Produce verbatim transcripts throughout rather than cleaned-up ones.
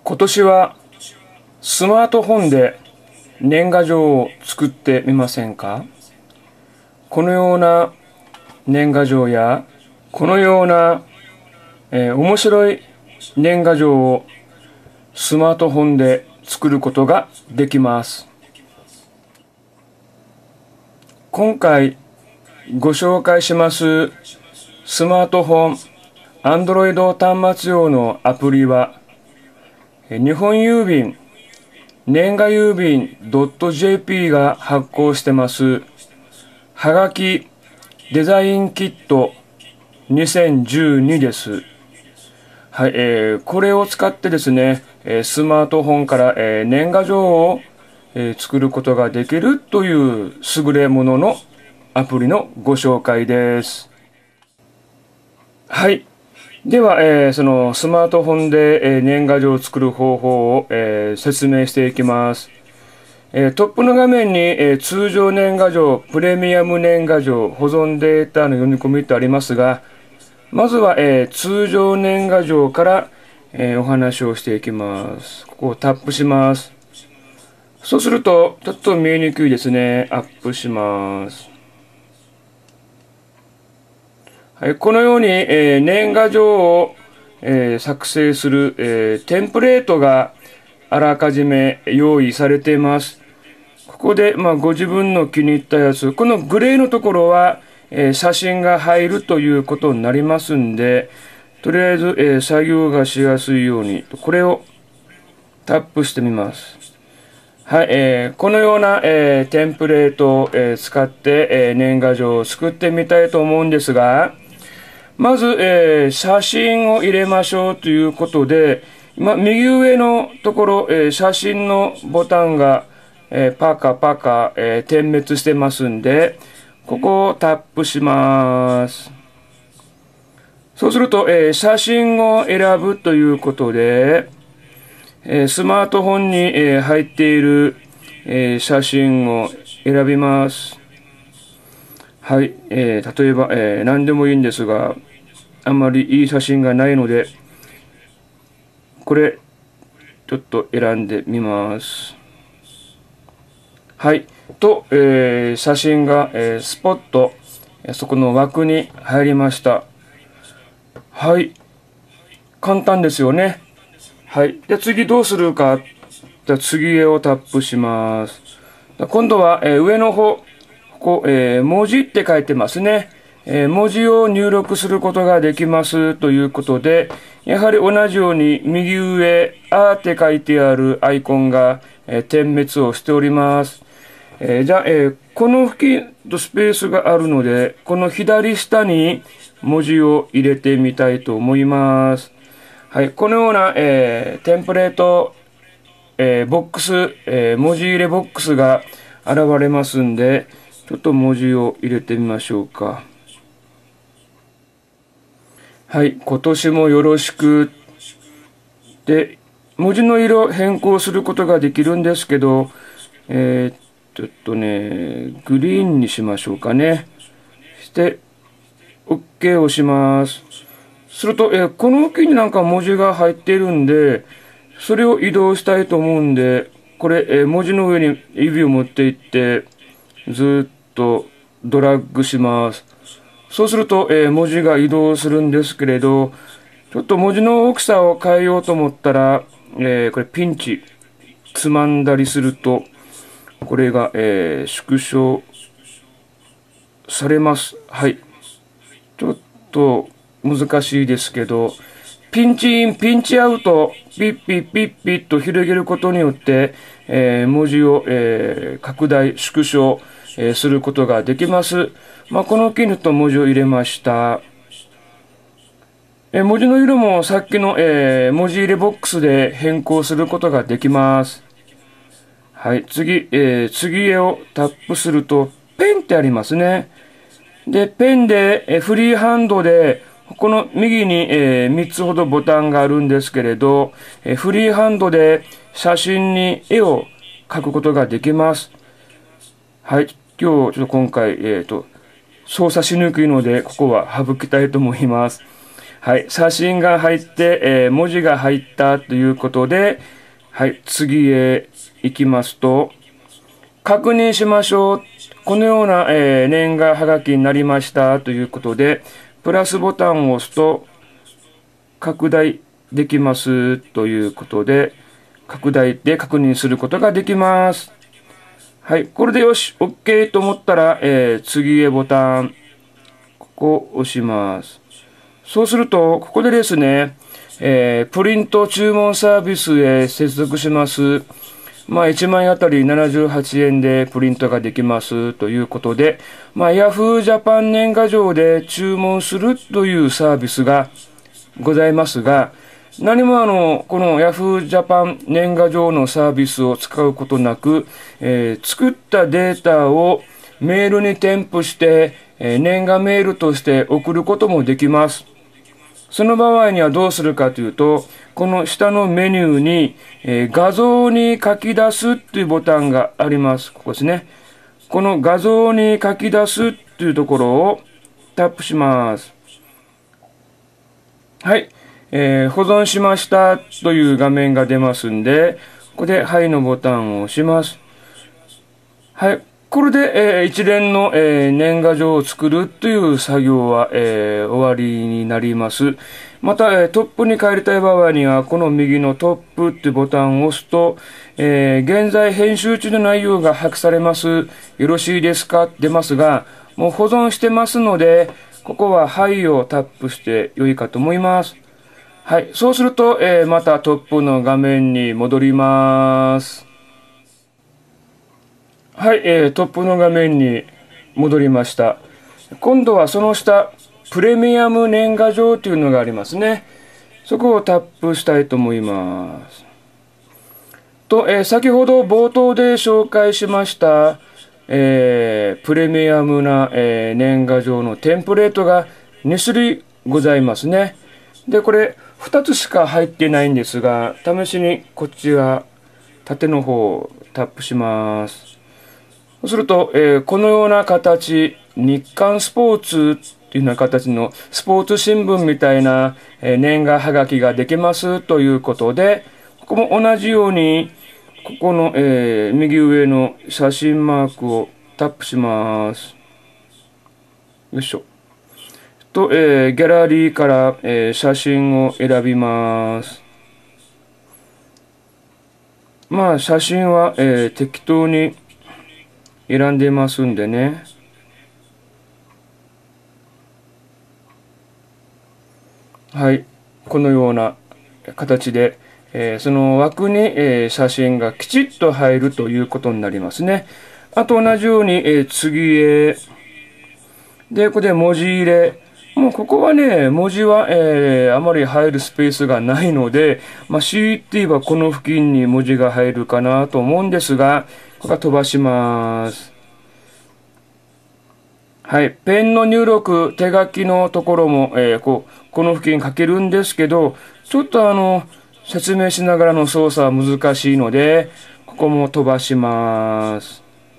今年はスマートフォンで年賀状を作ってみませんか？このような年賀状やこのような、えー、面白い年賀状をスマートフォンで作ることができます。今回ご紹介しますスマートフォン Android 端末用のアプリは日本郵便年賀郵便 .jp が発行してますはがきデザインキットにせんじゅうにです。はい、えー、これを使ってですね、スマートフォンから、えー、年賀状を、えー、作ることができるという優れもののアプリのご紹介です。はい。では、えー、そのスマートフォンで、えー、年賀状を作る方法を、えー、説明していきます。えー、トップの画面に、えー、通常年賀状、プレミアム年賀状、保存データの読み込みとありますが、まずは、えー、通常年賀状から、えー、お話をしていきます。ここをタップします。そうすると、ちょっと見えにくいですね。アップします。はい、このように、えー、年賀状を、えー、作成する、えー、テンプレートがあらかじめ用意されています。ここで、まあ、ご自分の気に入ったやつ、このグレーのところは、えー、写真が入るということになりますんで、とりあえず、えー、作業がしやすいように、これをタップしてみます。はい、えー、このような、えー、テンプレートを、えー、使って、えー、年賀状を作ってみたいと思うんですが、まず、えー、写真を入れましょうということで、今、右上のところ、えー、写真のボタンが、えー、パカパカ、えー、点滅してますんで、ここをタップします。そうすると、えー、写真を選ぶということで、えー、スマートフォンに、えー、入っている、えー、写真を選びます。はい、えー、例えば、えー、何でもいいんですが、あんまりいい写真がないので、これ、ちょっと選んでみます。はい。と、えー、写真が、えー、スポット、そこの枠に入りました。はい。簡単ですよね。はい。で、次どうするか。じゃ次へをタップします。今度は、えー、上の方、ここ、えー、文字って書いてますね。えー、文字を入力することができますということで、やはり同じように右上、あーって書いてあるアイコンが、えー、点滅をしております。えー、じゃあ、えー、この付近とスペースがあるので、この左下に文字を入れてみたいと思います。はい、このような、えー、テンプレート、えー、ボックス、えー、文字入れボックスが現れますんで、ちょっと文字を入れてみましょうか。はい、今年もよろしく。で、文字の色変更することができるんですけど、えー、ちょっとね、グリーンにしましょうかね。して、OK を押します。すると、えー、この付近になんか文字が入っているんで、それを移動したいと思うんで、これ、えー、文字の上に指を持っていって、ずっとドラッグします。そうすると、えー、文字が移動するんですけれど、ちょっと文字の大きさを変えようと思ったら、えー、これピンチ、つまんだりすると、これが、えー、縮小されます。はい。ちょっと難しいですけど、ピンチイン、ピンチアウト、ピッピッピッピッと広げることによって、えー、文字を、えー、拡大、縮小、えー、することができます。まあ、この機にと文字を入れました。えー、文字の色もさっきの、えー、文字入れボックスで変更することができます。はい、次、えー、次へをタップすると、ペンってありますね。で、ペンで、えー、フリーハンドで、この右に、えー、みっつほどボタンがあるんですけれど、えー、フリーハンドで写真に絵を描くことができます。はい。今日、ちょっと今回、えっと、操作しにくいので、ここは省きたいと思います。 はい、写真が入って、えー、文字が入ったということで、はい、次へ行きますと、確認しましょう。このような、えー、年賀はがきになりましたということで、プラスボタンを押すと、拡大できますということで、拡大で確認することができます。はい、これでよし、OK と思ったら、えー、次へボタン、ここを押します。そうすると、ここでですね、えー、プリント注文サービスへ接続します。まあ、いちまいあたりななじゅうはちえんでプリントができますということで、まあ、Yahoo! ジャパン年賀状で注文するというサービスがございますが、何もあの、この Yahoo! ジャパン年賀状のサービスを使うことなく、えー、作ったデータをメールに添付して、えー、年賀メールとして送ることもできます。その場合にはどうするかというと、この下のメニューに、えー、画像に書き出すというボタンがあります。ここですね。この画像に書き出すというところをタップします。はい。えー、保存しましたという画面が出ますんで、ここではいのボタンを押します。はい。これで、えー、一連の、えー、年賀状を作るという作業は、えー、終わりになります。また、えー、トップに帰りたい場合には、この右のトップというボタンを押すと、えー、現在編集中の内容が発揮されます。よろしいですか出ますが、もう保存してますので、ここははいをタップして良いかと思います。はい。そうすると、えー、またトップの画面に戻ります。はい、えー、トップの画面に戻りました。今度はその下、プレミアム年賀状というのがありますね。そこをタップしたいと思います。と、えー、先ほど冒頭で紹介しました、えー、プレミアムな、えー、年賀状のテンプレートがに種類ございますね。で、これふたつしか入ってないんですが、試しにこっちは縦の方をタップします。そうすると、えー、このような形、日刊スポーツというような形のスポーツ新聞みたいな、えー、年賀はがきができますということで、ここも同じように、ここの、えー、右上の写真マークをタップします。よいしょ。と、えー、ギャラリーから、えー、写真を選びます。まあ、写真は、えー、適当に選んでますんでね。はい。このような形で、えー、その枠に、えー、写真がきちっと入るということになりますね。あと同じように、えー、次へ。で、ここで文字入れ。もうここはね、文字は、えー、あまり入るスペースがないので、まあ、強いて言えばこの付近に文字が入るかなと思うんですが、ここは飛ばします。はい。ペンの入力、手書きのところも、えー、こう、この付近書けるんですけど、ちょっとあの、説明しながらの操作は難しいので、ここも飛ばします。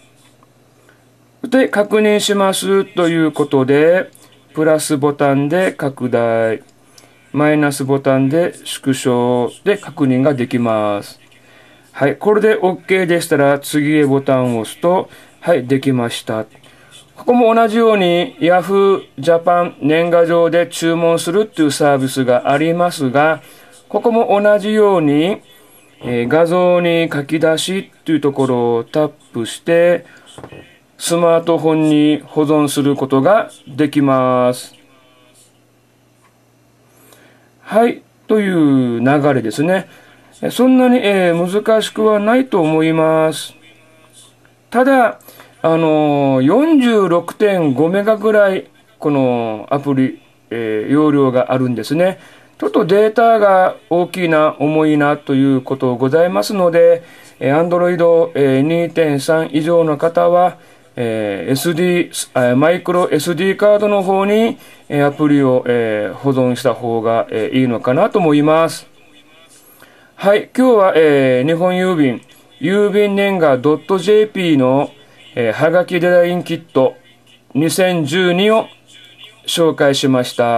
で、確認しますということで、プラスボタンで拡大、マイナスボタンで縮小で確認ができます。はい。これで OK でしたら、次へボタンを押すと、はい、できました。ここも同じように Yahoo! ジャパン年賀状で注文するっていうサービスがありますが、ここも同じように、えー、画像に書き出しっていうところをタップして、スマートフォンに保存することができます。はい、という流れですね。そんなに、えー、難しくはないと思います。ただ、あのー、よんじゅうろくてんごメガぐらい、このアプリ、えー、容量があるんですね。ちょっとデータが大きいな、重いなということございますので、えー、Android にてんさん 以上の方は、えー、エスディー、マイクロ エスディー カードの方に、えー、アプリを、えー、保存した方が、えー、いいのかなと思います。はい、今日は、えー、日本郵便、郵便年賀 .jp のえー、はがきデザインキットにせんじゅうにを紹介しました。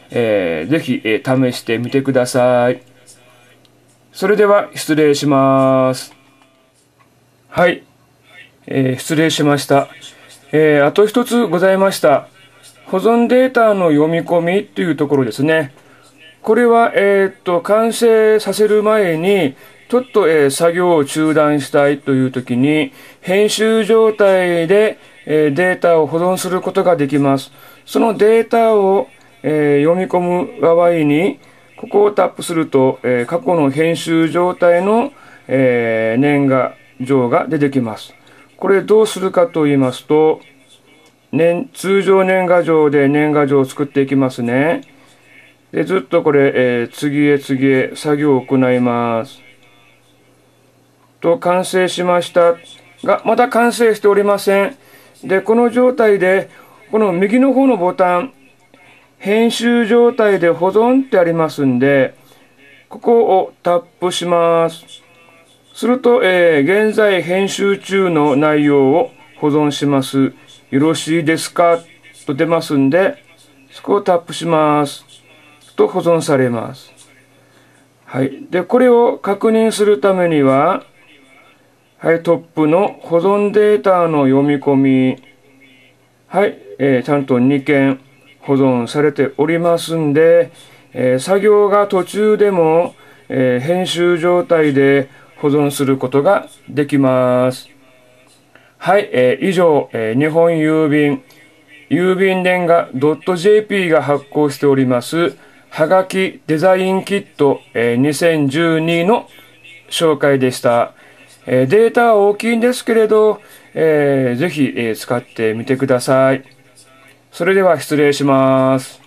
えー、ぜひ、えー、試してみてください。それでは失礼します。はい、えー、失礼しました。えー、あと一つございました。保存データの読み込みというところですね。これは、えー、っと、完成させる前に、ちょっと、えー、作業を中断したいという時に、編集状態で、えー、データを保存することができます。そのデータを、えー、読み込む場合に、ここをタップすると、えー、過去の編集状態の、えー、年賀状が出てきます。これどうするかと言いますと、年通常年賀状で年賀状を作っていきますね。でずっとこれ、えー、次へ次へ作業を行います。と完成しましたが、まだ完成しておりません。で、この状態で、この右の方のボタン、編集状態で保存ってありますんで、ここをタップします。すると、えー、現在編集中の内容を保存します。よろしいですかと出ますんで、そこをタップします。と保存されます。はい。で、これを確認するためには、はい、トップの保存データの読み込み、はい、えー、ちゃんとにけん保存されておりますんで、えー、作業が途中でも、えー、編集状態で保存することができます。はい、えー、以上、えー、日本郵便郵便年賀 .jp が発行しておりますはがきデザインキット、えー、にせんじゅうにの紹介でした。えー、データは大きいんですけれど、えー、ぜひ、えー、使ってみてください。それでは失礼します。